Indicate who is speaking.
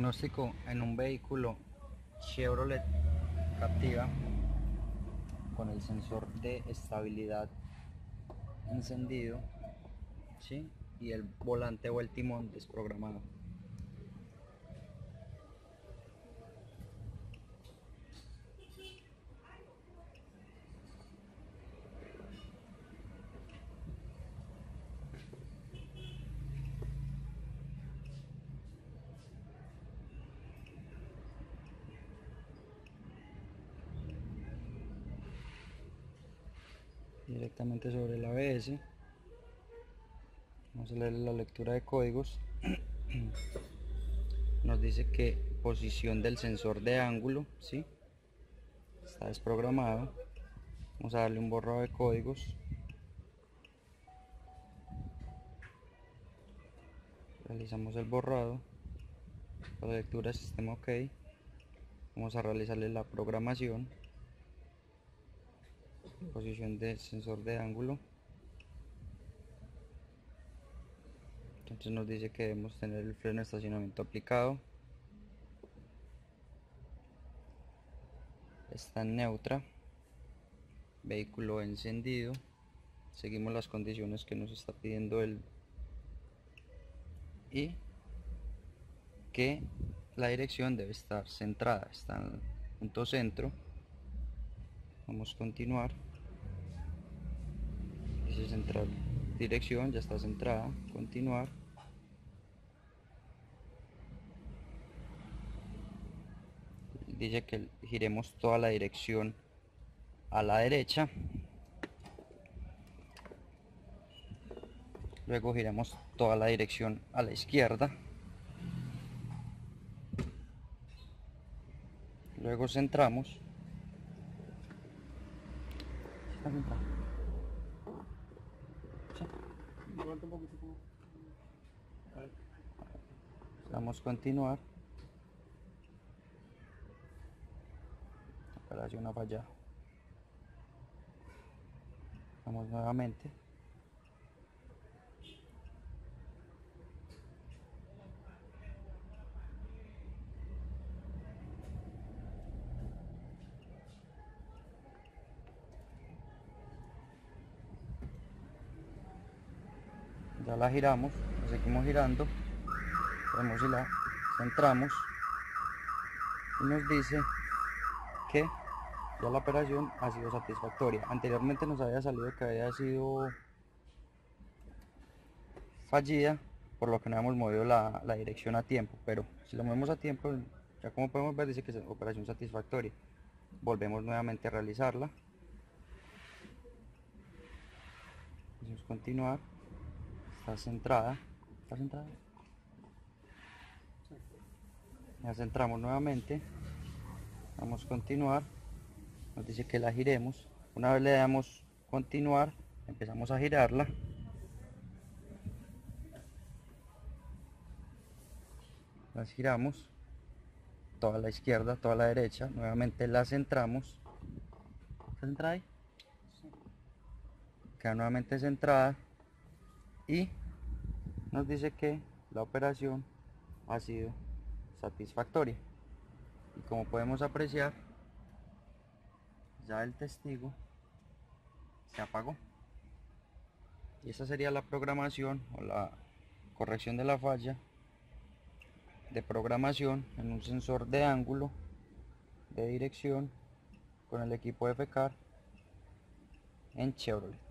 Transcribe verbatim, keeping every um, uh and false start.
Speaker 1: Diagnóstico en un vehículo Chevrolet Captiva con el sensor de estabilidad encendido, ¿sí? Y el volante o el timón desprogramado. Directamente sobre el A B S. Vamos a leer la lectura de códigos. Nos dice que posición del sensor de ángulo, ¿sí? Está desprogramado. Vamos a darle un borrado de códigos. Realizamos el borrado. La lectura de sistema OK. Vamos a realizarle la programación. Posición del sensor de ángulo. Entonces nos dice que debemos tener el freno de estacionamiento aplicado. Está en neutra. Vehículo encendido. Seguimos las condiciones que nos está pidiendo él. Y que la dirección debe estar centrada. Está en punto centro. Vamos a continuar. Dice centrar dirección, ya está centrada. Continuar. Dice que giremos toda la dirección a la derecha. Luego giramos toda la dirección a la izquierda. Luego centramos. Está centrado. Sí. Vamos a continuar. Operación ha fallado. Vamos nuevamente. Ya la giramos, la seguimos girando, vemos si la centramos y nos dice que ya la operación ha sido satisfactoria. Anteriormente nos había salido que había sido fallida, por lo que no habíamos movido la, la dirección a tiempo, pero si lo movemos a tiempo, ya como podemos ver dice que es operación satisfactoria. Volvemos nuevamente a realizarla. Vamos a continuar. Está centrada. ¿Está centrada? Ya centramos nuevamente. Vamos a continuar. Nos dice que la giremos. Una vez le damos continuar, empezamos a girarla. Las giramos. Toda a la izquierda, toda a la derecha. Nuevamente la centramos. ¿Está centrada ahí? Sí. Queda nuevamente centrada. Y nos dice que la operación ha sido satisfactoria. Y como podemos apreciar, ya el testigo se apagó. Y esa sería la programación o la corrección de la falla de programación en un sensor de ángulo de dirección con el equipo F-Car en Chevrolet.